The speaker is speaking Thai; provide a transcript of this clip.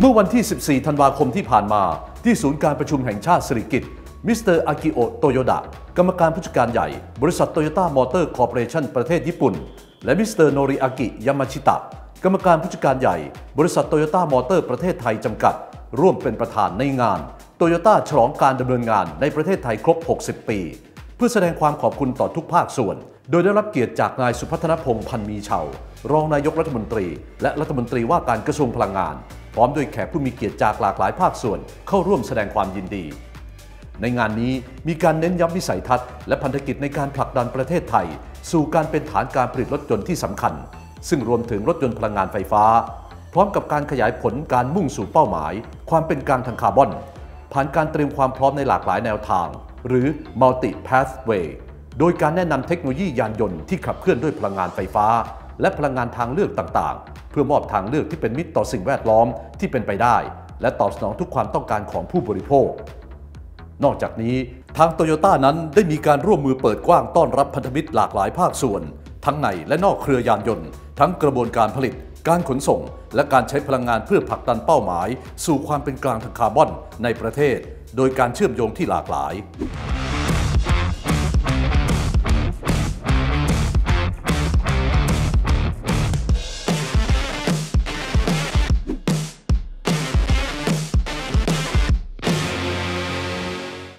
มื่อวันที่ 14 ธันวาคมที่ผ่านมาที่ศูนย์การประชุมแห่งชาติสิริกิติ์มิสเตอร์อากิโอะโตโยดะกรรมการผู้จัดการใหญ่บริษัทโตโยต้ามอเตอร์คอร์ปอเรชั่นประเทศญี่ปุ่นและมิสเตอร์โนริอากิยามาชิตะกรรมการผู้จัดการใหญ่บริษัทโตโยต้ามอเตอร์ประเทศไทยจำกัดร่วมเป็นประธานในงานโตโยต้าฉลองการดำเนินงานในประเทศไทยครบ 60 ปีเพื่อแสดงความขอบคุณต่อทุกภาคส่วนโดยได้รับเกียรติจากนายสุพัฒนพงษ์พันมีเฉารองนายกรัฐมนตรีและรัฐมนตรีว่าการกระทรวงพลังงานพร้อมด้วยแขกผู้มีเกียรติจากหลากหลายภาคส่วนเข้าร่วมแสดงความยินดีในงานนี้มีการเน้นย้ำวิสัยทัศน์และพันธกิจในการผลักดันประเทศไทยสู่การเป็นฐานการผลิตรถยนต์ที่สำคัญซึ่งรวมถึงรถยนต์พลังงานไฟฟ้าพร้อมกับการขยายผลการมุ่งสู่เป้าหมายความเป็นกลางทางคาร์บอนผ่านการเตรียมความพร้อมในหลากหลายแนวทางหรือ Multi Pathway โดยการแนะนำเทคโนโลยียานยนต์ที่ขับเคลื่อนด้วยพลังงานไฟฟ้าและพลังงานทางเลือกต่างๆเพื่อมอบทางเลือกที่เป็นมิตรต่อสิ่งแวดล้อมที่เป็นไปได้และตอบสนองทุกความต้องการของผู้บริโภคนอกจากนี้ทางโตโยต้านั้นได้มีการร่วมมือเปิดกว้างต้อนรับพันธมิตรหลากหลายภาคส่วนทั้งในและนอกเครือยานยนต์ทั้งกระบวนการผลิตการขนส่งและการใช้พลังงานเพื่อผลักดันเป้าหมายสู่ความเป็นกลางทางคาร์บอนในประเทศโดยการเชื่อมโยงที่หลากหลาย